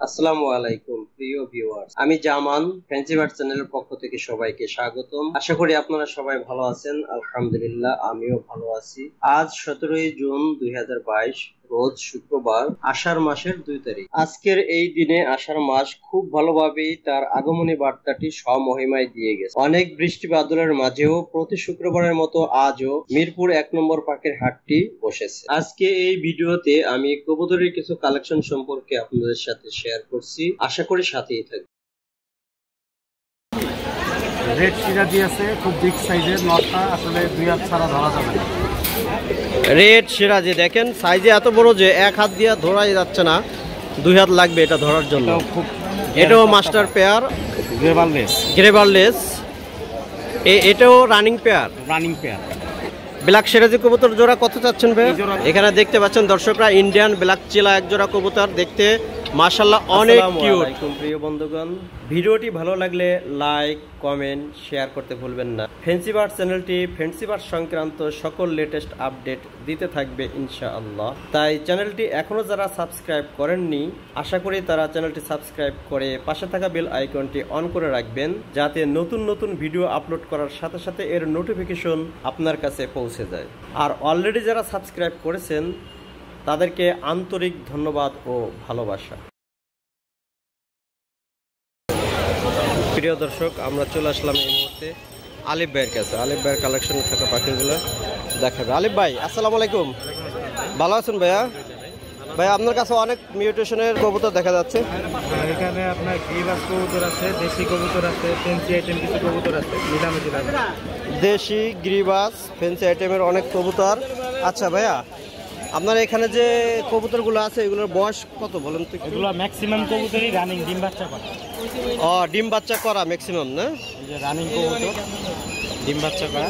আসসালামু আলাইকুম প্রিয় ভিউয়ার্স, আমি জামান ফ্যান্সি বার্ড চ্যানেলের পক্ষ থেকে সবাইকে স্বাগতম। আশা করি আপনারা সবাই ভালো আছেন। আলহামদুলিল্লাহ, আমিও ভালো আছি। আজ 17 জুন 2022, রোজ শুক্রবার, আষাঢ় মাসের 2 তারিখ। আজকের এই দিনে আষাঢ় মাস খুব ভালোভাবেই তার আগমনী বার্তাটি স্বমহিমায় দিয়ে গেছে। অনেক বৃষ্টি বাদলের মাঝেও প্রতি শুক্রবারের মতো আজও মিরপুর 1 নম্বর পার্কের হাটটি বসেছে। আজকে এই ভিডিওতে আমি কবুতরের কিছু কালেকশন সম্পর্কে আপনাদের সাথে শেয়ার করছি, আশা করি সাথেই থাকবে। রেড সিরাজি আছে, খুব বিগ সাইজের, নটটা আসলে 2 হাত ছাড়া ধরা যাবে না। রেড সিরাজি দেখেন, সাইজে এত বড় যে এক হাত দিয়ে ধরাই যাচ্ছে না, 2 হাত লাগবে এটা ধরার জন্য। এটাও মাস্টার পেয়ার, গ্রেভারলেস। এটাও রানিং পেয়ার। ব্ল্যাক সিরাজি কবুতর জোড়া কত চাচ্ছেন ভাই? এখানে দেখতে পাচ্ছেন দর্শকরা, ইন্ডিয়ান ব্ল্যাক চিলা এক জোড়া কবুতর, দেখতে মাশাআল্লাহ অনেক কিউট। প্রিয় বন্ধুগণ, ভিডিওটি ভালো লাগলে লাইক, কমেন্ট, শেয়ার করতে ভুলবেন না। ফ্যান্সি বার্ড চ্যানেলটি ফ্যান্সি বার্ড সংক্রান্ত সকল লেটেস্ট আপডেট দিতে থাকবে ইনশাআল্লাহ। তাই চ্যানেলটি এখনো যারা সাবস্ক্রাইব করেননি, আশা করি তারা চ্যানেলটি সাবস্ক্রাইব করে পাশে থাকা বেল আইকনটি অন করে রাখবেন, যাতে নতুন নতুন ভিডিও আপলোড করার সাথে সাথে এর নোটিফিকেশন আপনার কাছে পৌঁছে যায়। আর অলরেডি যারা সাবস্ক্রাইব করেছেন তাদেরকে আন্তরিক ধন্যবাদ ও ভালোবাসা। প্রিয় দর্শক, আমরা চলে আসলাম এই মুহূর্তে আলিফ ভাইয়ের কাছে। আলিফ ভাইয়ের কালেকশনে থাকা পাখিগুলো দেখাবে। আলিফ ভাই, আসসালামু আলাইকুম। ভালো আছেন ভাইয়া? ভাই, আপনার কাছে অনেক মিউটেশনের কবুতর দেখা যাচ্ছে। এখানে আপনার গ্রিবাস কবুতর আছে, দেশি কবুতর আছে, ফ্যান্সি আইটেম কিছু কবুতর আছে, মিলামিশি আছে। দেশি, গ্রিবাস, ফ্যান্সি আইটেমের অনেক কবুতর। আচ্ছা ভাইয়া, আপনার এখানে যে কবুতরগুলো আছে এগুলোর বয়স কত বলেন তো? এগুলো ম্যাক্সিমাম কবুতরই রানিং, ডিম বাচ্চা করা। ডিম বাচ্চা করা ম্যাক্সিমাম না? এই যে রানিং কবুতর, ডিম বাচ্চা করা।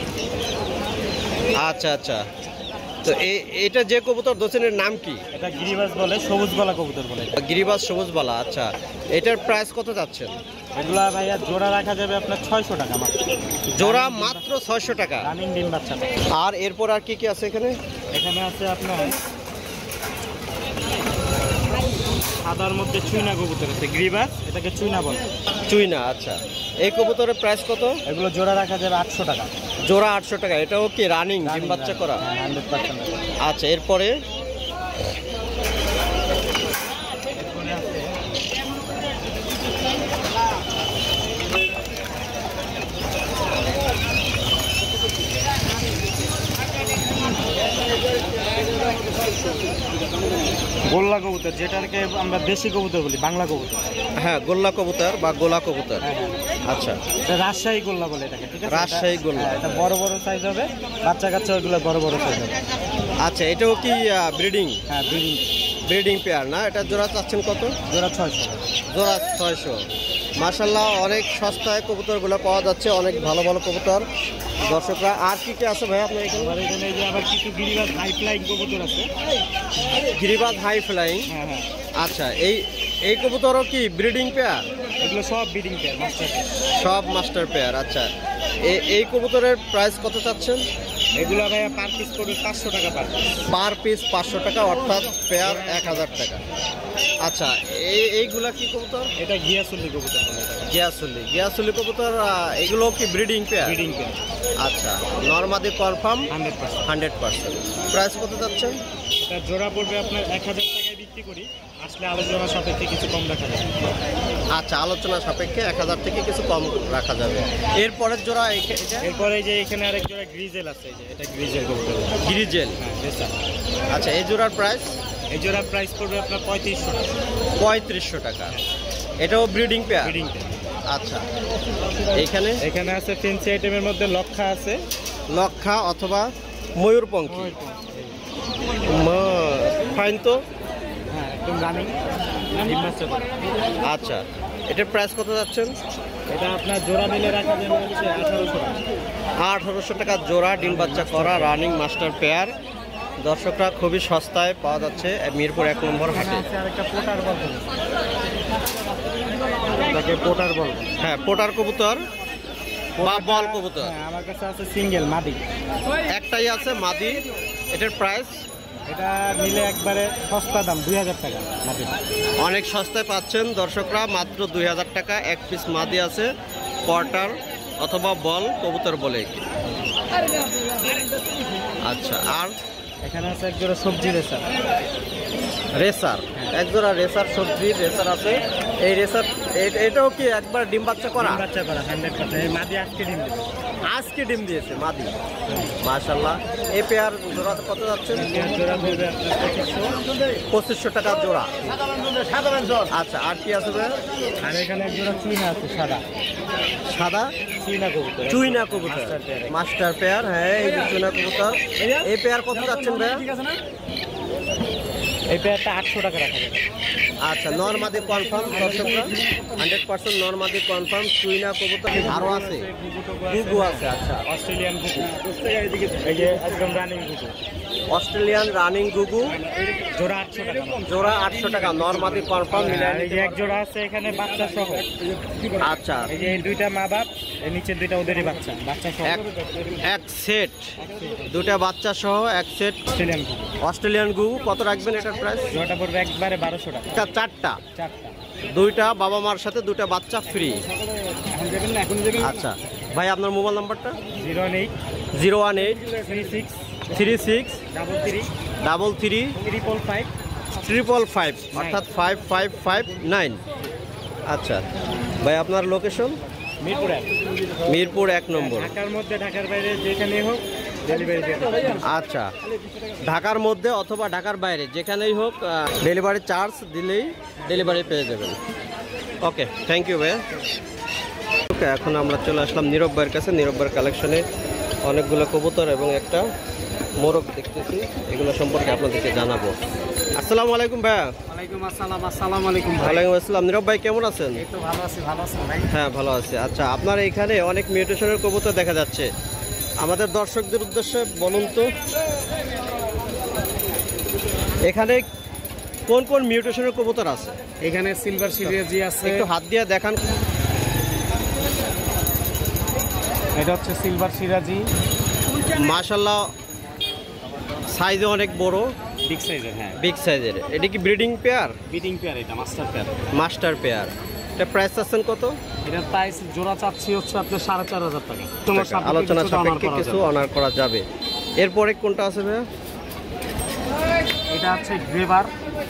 আচ্ছা আচ্ছা, তো এটা যে কবুতর দোসেনের নাম কি? এটা গিরিবাস বলে, সবুজ গলা কবুতর বলে। গিরিবাস সবুজ বলা। আচ্ছা, এটার প্রাইস কত যাচ্ছেন? এগুলা ভাইয়া জোড়া রাখা যাবে আপনার 600 টাকা মাত্র। জোড়া মাত্র 600 টাকা, রানিং ডিম বাচ্চা। আর এরপর আর কি কি আছে এখানে? এখানে আছে আপনার সাদার মধ্যে চুইনা কবুতর আছে, গ্রিবাস, এটাকে চুইনা বলে। চুইনা, আচ্ছা। এই কবুতরের প্রাইস কত? এগুলো জোড়া রাখা যাবে 800 টাকা। জোড়া 800 টাকা। এটাও কি রানিং ডিম বাচ্চা করা? 100%। আচ্ছা, এরপরে গোল্লা কবুতর, যেটাকে আমরা দেশি কবুতর বলি, বাংলা কবুতর। হ্যাঁ, গোল্লা কবুতর বা গোলা কবুতর। আচ্ছা, এটা রাজশাহী গোল্লা বলে এটাকে, ঠিক আছে? রাজশাহী গোল্লা। এটা বড় বড় সাইজ হবে, বাচ্চা কাচ্চা ওইগুলো বড় বড় সাইজ হবে। আচ্ছা, এটাও কি ব্রিডিং? হ্যাঁ, ব্রিডিং পেয়ার না? এটা জোড়া চাচ্ছেন কত? জোড়া 600। জোড়া 600। মাশাআল্লাহ, অনেক সস্তায় কবুতরগুলো পাওয়া যাচ্ছে, অনেক ভালো ভালো কবুতর। দর্শকরা, আর কি কি আছে ভাই আপনার এখানে? এখানে যে আবার কিছু গিরিবাজ হাই ফ্লাইং কবুতর আছে। গিরিবাজ হাই ফ্লাইং। হ্যাঁ হ্যাঁ। আচ্ছা, এই কবুতরও কি ব্রিডিং পেয়ার? এগুলো সব ব্রিডিং পেয়ার, মাস্টার পেয়ার। সব মাস্টার পেয়ার। আচ্ছা, এই কবুতরের প্রাইস কত চাচ্ছেন? এগুলো ভাইয়া পার পিস পড়বে 500 টাকা পার পিস 500 টাকা, অর্থাৎ পেয়ার 1000 টাকা। আচ্ছা, এইগুলা কি কবুতর? এটা গিয়াসুলি কবুতর বলে। গিয়াসুলি কবুতর, এগুলো কি ব্রিডিং পেয়ার? Breeding pair. আচ্ছা, নরমাদি কনফার্ম 100%। প্রাইস কত যাচ্ছেন? এটা জোড়া পড়বে আপনার 1000 টাকায় বিক্রি করি, আসলে আলোচনা সাপেক্ষে কিছু কম রাখা যাবে। আচ্ছা, আলোচনা সাপেক্ষে 1000 থেকে কিছু কম রাখা যাবে। এরপরের জোড়া এরপরে যে এখানে আরেক জোড়া গ্রিজেল আছে, এই যে এটা গ্রিজেল কবুতর। গ্রিজেল, হ্যাঁ, বেসা। আচ্ছা, এই জোড়ার প্রাইস? এই জোড়ার প্রাইস পড়বে আপনার 3500 টাকা। 3500 টাকা। এটাও ব্রিডিং পেয়ার? Breeding pair. আচ্ছা, এখানে আছে ফেন্সি আইটেমের মধ্যে লক্ষা আছে, লক্ষা অথবা ময়ূরপঙ্খী। ফাইন তো? হ্যাঁ, একদম রানিং। আচ্ছা, এটার প্রাইস কত যাচ্ছেন? এটা আপনার জোড়া মিলে রাখা যাবে হচ্ছে 1800 টাকা। 1800 টাকা জোড়া, ডিম বাচ্চা করা, রানিং মাস্টার পেয়ার। দর্শকরা, খুবই সস্তায় পাওয়া যাচ্ছে মিরপুর 1 নম্বর হাটে। আরেকটা পোটার বল, এটাকে পোটার বল। হ্যাঁ, পোটার কবুতর বা বল কবুতর। আমার কাছে আছে সিঙ্গেল মাদি, একটাই আছে মাদি। এটার প্রাইস? এটা নিলে একবারে সস্তা দাম 2000 টাকা মাদি। অনেক সস্তায় পাচ্ছেন দর্শকরা, মাত্র 2000 টাকা এক পিস মাদি আছে, কোয়ার্টার অথবা বল কবুতর বলে। আচ্ছা, আর এখানে আছে এক জোড়া সবজি রেসার। রেসার, এক জোড়া রেসার সবজি রেসার আছে। এই রেসার এটাও কি একবার ডিম বাচ্চা করা? বাচ্চা করা 100%। এই মাদি আজকে ডিম দিয়েছে। আজকে ডিম দিয়েছে মাদি, মাশাআল্লাহ। এই পেয়ার জোড়া কত যাচ্ছে? জোড়া পড়বে আপনার 2500 টাকা জোড়া। আচ্ছা, আর কি আছে ভাই? আর এখানে এক জোড়া চুইনা আছে সাদা। সাদা চুইনা কবুতর। চুইনা কবুতর, মাস্টার পেয়ার। হ্যাঁ, এই যে চুইনা কবুতর। এই পেয়ার কত যাচ্ছেন ভাই? এই পেয়ারটা 800 টাকা রাখা যাবে। আচ্ছা, নরমাদি কনফার্ম দর্শকরা, 100% নরমাদি কনফার্ম। চুইনা কবুতর আরো আছে, গুগু আছে। আচ্ছা, অস্ট্রেলিয়ান গুগু। এই যে একদম রানিং গুগু। অস্ট্রেলিয়ান রানিং গুগু জোড়া 800 টাকা। জোড়া 800 টাকা, নরমাদি কনফার্ম। এই যে এক জোড়া আছে এখানে বাচ্চা সহ। আচ্ছা, এই যে এই দুইটা মা বাপ, এই নিচের দুইটা ওদেরই বাচ্চা, বাচ্চা সহ। এক সেট, দুটা বাচ্চা সহ এক সেট অস্ট্রেলিয়ান গুগু। অস্ট্রেলিয়ান গুগু। কত রাখবেন এটার প্রাইস? জোড়াটা পড়বে একবারে 1200 টাকা। চারটা, চারটা। দুইটা বাবা মার সাথে দুটা বাচ্চা ফ্রি। এখন দেবেন না, এখন দেবেন। আচ্ছা ভাই, আপনার মোবাইল নাম্বারটা? 018 018 36 36 33 33 555 555, অর্থাৎ 5559। আচ্ছা ভাই, আপনার লোকেশন? মিরপুর 1। মিরপুর 1 নম্বর। ঢাকার মধ্যে, ঢাকার বাইরে যেখানে হোক ডেলিভারি দিয়ে দেব। আচ্ছা, ঢাকার মধ্যে অথবা ঢাকার বাইরে যেখানেই হোক ডেলিভারি চার্জ দিলেই ডেলিভারি পেয়ে যাবেন। ওকে, থ্যাংক ইউ ভাইয়া। ওকে, এখন আমরা চলে আসলাম নীরব ভাইয়ের কাছে। নীরব ভাইয়ের কালেকশনে অনেকগুলো কবুতর এবং একটা মোরগ দেখতেছি, এগুলো সম্পর্কে আপনাদেরকে জানাবো। আসসালামু আলাইকুম ভাইয়া। ওয়ালাইকুম আসসালাম। আসসালামু আলাইকুম ভাই। ওয়ালাইকুম আসসালাম। নীরব ভাই কেমন আছেন? এই তো ভালো আছি, ভালো আছেন ভাই? হ্যাঁ, ভালো আছি। আচ্ছা, আপনার এখানে অনেক মিউটেশনের কবুতর দেখা যাচ্ছে, আমাদের দর্শকদের উদ্দেশ্যে বলুন তো এখানে কোন কোন মিউটেশনের কবুতর আছে? এখানে সিলভার সিরিয়াজি আছে। একটু হাত দিয়ে দেখান। এটা হচ্ছে সিলভার সিরাজি, মাশাআল্লাহ, সাইজে অনেক বড়, বিগ সাইজের। হ্যাঁ, বিগ সাইজের। এটা কি ব্রিডিং পেয়ার? বিডিং পেয়ার, এটা মাস্টার পেয়ার। Master pair. এটা প্রাইস আছেন কত? এটার প্রাইস জোড়া চাচ্ছি হচ্ছে আপনার 4500 টাকা। আলোচনা সাপেক্ষে কিছু অনার করা যাবে। এরপরে কোনটা আছে ভাইয়া? এটা হচ্ছে গ্রেভার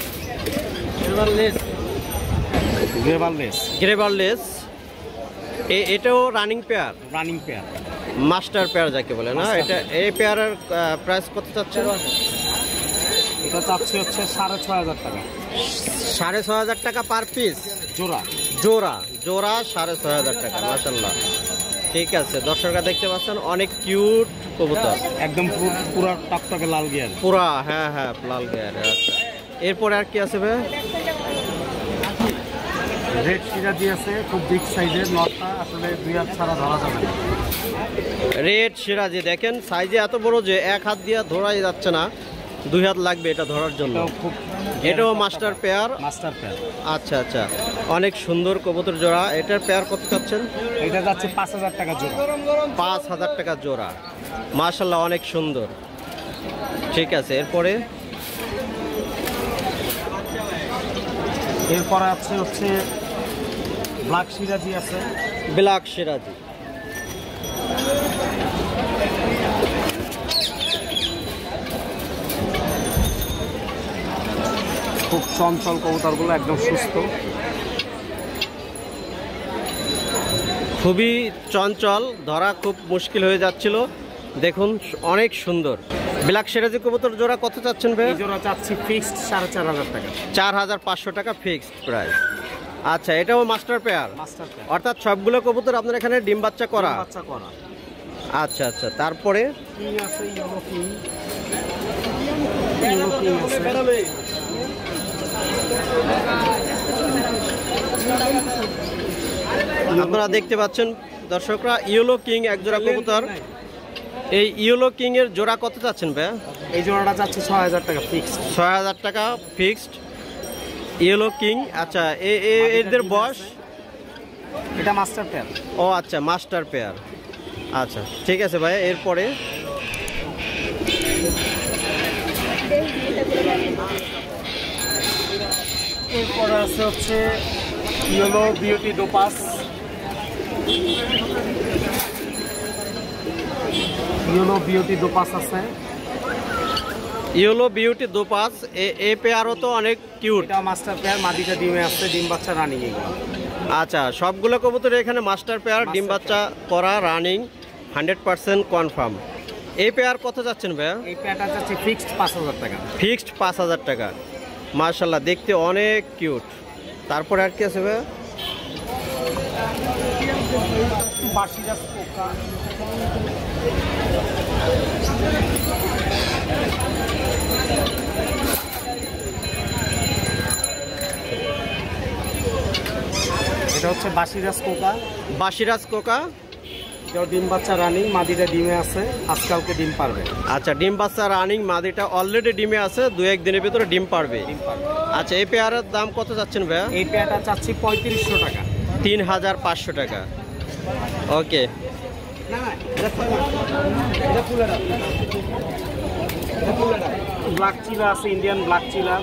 গ্রেভারলেস। এটাও running pair, running pair, master pair যাকে বলে না? এটা এই পেয়ারের প্রাইস কত চাচ্ছে? এটা চাচ্ছি হচ্ছে 6500 টাকা। 6500 টাকা পার পিস? জোড়া জোড়া জোড়া 6500 টাকা। মাশাআল্লাহ, ঠিক আছে। দর্শকরা দেখতে পাচ্ছেন অনেক কিউট কবুতর, একদম পুরা টকটকে লাল গিয়ার পুরা। হ্যাঁ হ্যাঁ, লাল গিয়ার। আচ্ছা, এরপরে আর কি আছে ভাই? রেড সিরাজি আছে, খুব বিগ সাইজের। নটটা আসলে 2 হাত ছাড়া ধরা যাবে না। রেড সিরাজি দেখেন, সাইজে এত বড় যে এক হাত দিয়ে ধরাই যাচ্ছে না, 2 হাত লাগবে এটা ধরার জন্য। এটাও মাস্টার পেয়ার। Master pair. আচ্ছা আচ্ছা, অনেক সুন্দর কবুতর জোড়া। এটার পেয়ার কত চাচ্ছেন? এটা যাচ্ছে 5000 টাকা জোড়া। 5000 টাকা জোড়া। মাশাআল্লাহ, অনেক সুন্দর। ঠিক আছে, এরপরে? এরপরে আছে হচ্ছে ব্ল্যাক সিরাজি আছে। ব্ল্যাক সিরাজি। খুব চঞ্চল কবুতরগুলো, একদম সুস্থ, খুবই চঞ্চল, ধরা খুব মুশকিল হয়ে যাচ্ছিল। দেখুন, অনেক সুন্দর। ব্ল্যাক সিরাজি কবুতর জোড়া কত চাচ্ছেন ভাই? এই জোড়া চাচ্ছি ফিক্সড 4500 টাকা। 4500 টাকা ফিক্সড প্রাইস। আচ্ছা, এটাও মাস্টার পেয়ার? মাস্টার পেয়ার, অর্থাৎ সবগুলো কবুতর আপনার এখানে ডিম বাচ্চা করা? বাচ্চা করা। আচ্ছা আচ্ছা, তারপরে? কিং আছে, ইয়েলো কিং। ইয়েলো কিং আছে। আপনারা দেখতে পাচ্ছেন দর্শকরা, ইয়েলো কিং এক জোড়া কবুতর। এই ইয়েলো কিং এর জোড়া কত চাচ্ছেন ভাই? এই জোড়াটা চাচ্ছি 6000 টাকা ফিক্সড। 6000 টাকা ফিক্সড, ইয়েলো কিং। আচ্ছা, এদের বয়স? এটা মাস্টার পেয়ার। ও আচ্ছা, মাস্টার পেয়ার। আচ্ছা, ঠিক আছে ভাই। এরপরে? এরপরে আছে হচ্ছে ইয়েলো বিউটি দোপাস, ইয়েলো বিউটি দোপাস আছে। ইয়েলো বিউটি দোপাস এই পেয়ারও তো অনেক কিউট। এটা মাস্টার পেয়ার, মাদিটা ডিমে আসছে, ডিম বাচ্চা রানিং এগুলো। আচ্ছা, সবগুলো কবুতর এখানে মাস্টার পেয়ার, ডিম বাচ্চা করা, রানিং, 100% কনফার্ম। এই পেয়ার কত যাচ্ছেন ভাইয়া? এই পেয়ারটা যাচ্ছে ফিক্সড 5000 টাকা। ফিক্সড 5000 টাকা। মাশাআল্লাহ, দেখতে অনেক কিউট। তারপরে আর কি আছে ভাইয়া? বাসিরাজ পোকা, এটা হচ্ছে বাসিরাজ কোকা। বাসিরাজ কোকা, এটাও ডিম বাচ্চা রানিং, মাদিটা ডিমে আছে, আজকালকে ডিম পারবে। আচ্ছা, ডিম বাচ্চা রানিং, মাদিটা অলরেডি ডিমে আছে, 2-1 দিনের ভিতরে ডিম পারবে। আচ্ছা, এই পেয়ারের দাম কত যাচ্ছেন ভাইয়া? এই পেয়ারটা চাচ্ছি 3500 টাকা। 3500 টাকা। ওকে, ব্ল্যাক চিলা আছে, ইন্ডিয়ান ব্ল্যাক চিলা।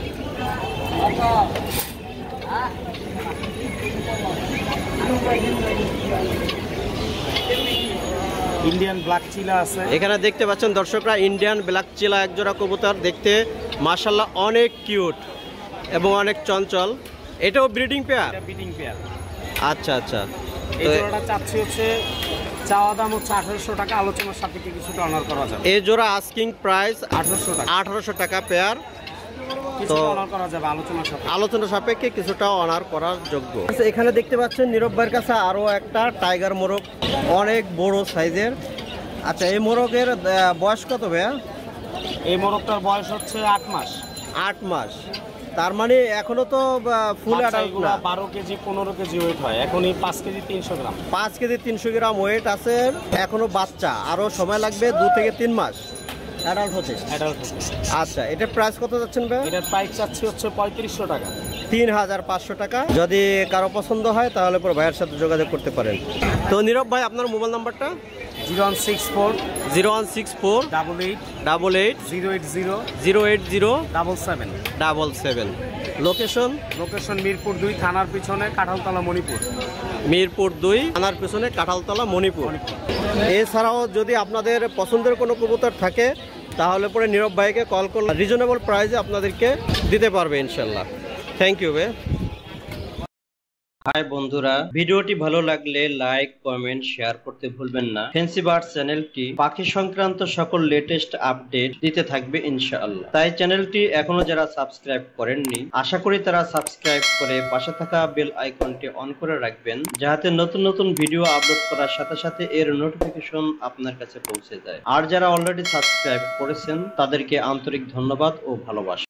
ইন্ডিয়ান ব্ল্যাক চিলা আছে। এখানে দেখতে পাচ্ছেন দর্শকরা, ইন্ডিয়ান ব্ল্যাক চিলা একজোড়া কবুতর, দেখতে মাশাআল্লাহ অনেক কিউট এবং অনেক চঞ্চল। এটাও ব্রিডিং পেয়ার? Breeding pair. আচ্ছা আচ্ছা, এই জোড়াটা চাচ্ছি হচ্ছে, চাওয়া দাম হচ্ছে 1800 টাকা, আলোচনার সাপেক্ষে কিছুটা অনার করা যাবে। এই জোড়া আস্কিং প্রাইস 1800 টাকা। 1800 টাকা পেয়ার, তো অনার করা যাবে আলোচনার সাপেক্ষে। আলোচনা সাপেক্ষে কিছুটা অনার করার যোগ্য। আচ্ছা, এখানে দেখতে পাচ্ছেন নীরব ভাইয়ের কাছে আরো একটা টাইগার মোরগ, অনেক বড় সাইজের। আচ্ছা, এই মোরগের বয়স কত ভাইয়া? এই মোরগটার বয়স হচ্ছে 8 মাস। 8 মাস, তার মানে এখনো তো ফুল অ্যাডাল্ট না। 12 কেজি 15 কেজি ওয়েট হয়, এখনই 5 kg 300 gram. 5 kg 300 gram weight আছে, এখনো বাচ্চা, আরো সময় লাগবে 2 থেকে 3 মাস অ্যাডাল্ট হতে। আচ্ছা, এটার প্রাইস কত যাচ্ছেন ভাই? এটার প্রাইস চাচ্ছি হচ্ছে 3500 টাকা। 3500 টাকা। যদি কারো পছন্দ হয় তাহলে পরে ভাইয়ের সাথে যোগাযোগ করতে পারেন। তো নীরব ভাই, আপনার মোবাইল নাম্বারটা? 0164 0164 88 88 080 080 77। 77। লোকেশন? লোকেশন মিরপুর 2 থানার পিছনে, কাঁঠালতলা, মণিপুর। মিরপুর 2 থানার পিছনে, কাঁঠালতলা, মণিপুর। এছাড়াও যদি আপনাদের পছন্দের কোনো কবুতর থাকে তাহলে পরে নীরব ভাইকে কল করলে রিজনেবল প্রাইসে আপনাদেরকে দিতে পারবে ইনশাল্লাহ। থ্যাংক ইউ ভাই। হাই বন্ধুরা, ভিডিওটি ভালো লাগলে লাইক, কমেন্ট, শেয়ার করতে ভুলবেন না। ফ্যান্সি বার্ড চ্যানেলটি পাখি সংক্রান্ত সকল লেটেস্ট আপডেট দিতে থাকবে ইনশাআল্লাহ। তাই চ্যানেলটি এখনো যারা সাবস্ক্রাইব করেননি, আশা করি তারা সাবস্ক্রাইব করে পাশে থাকা বেল আইকনটি অন করে রাখবেন, যাতে নতুন নতুন ভিডিও আপলোড করার সাথে সাথে এর নোটিফিকেশন আপনার কাছে পৌঁছে যায়। আর যারা অলরেডি সাবস্ক্রাইব করেছেন তাদেরকে আন্তরিক ধন্যবাদ ও ভালোবাসা।